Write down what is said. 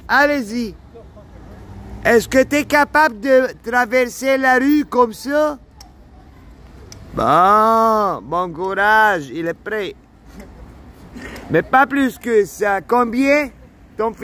Allez-y. Est-ce que tu es capable de traverser la rue comme ça? Bon courage, il est prêt. Mais pas plus que ça. Combien? Ton